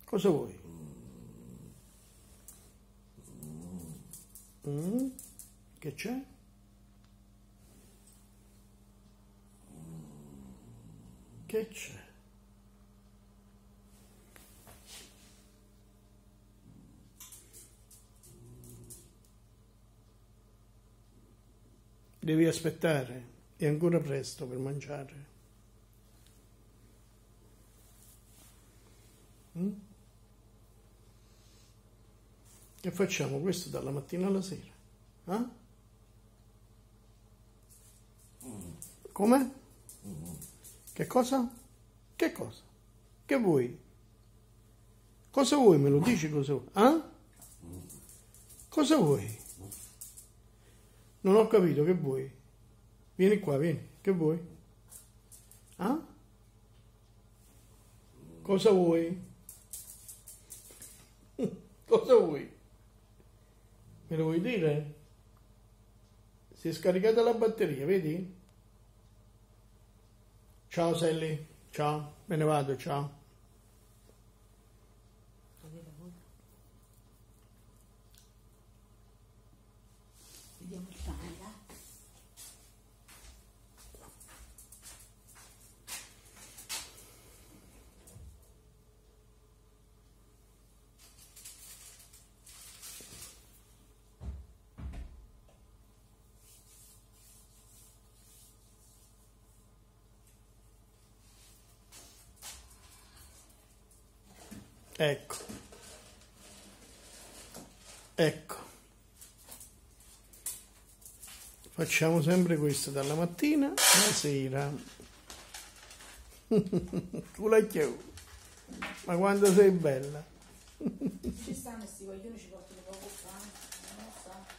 Cosa vuoi? Che c'è? Che c'è? Devi aspettare, è ancora presto per mangiare. E facciamo questo dalla mattina alla sera. Come? Che cosa? Che cosa? Che vuoi? Cosa vuoi? Me lo dici cosa vuoi? Cosa vuoi? Non ho capito, che vuoi? Vieni qua, vieni. Che vuoi? Cosa vuoi? Cosa vuoi? Me lo vuoi dire? Si è scaricata la batteria, vedi? Ciao Sally, ciao, me ne vado, ciao. Vediamo il pane, dai. Ecco. Ecco. Facciamo sempre questo dalla mattina alla sera. Tu la chiudi. Ma quando sei bella. Ci stanno questi coglioni, ci portano poco pane, non lo so.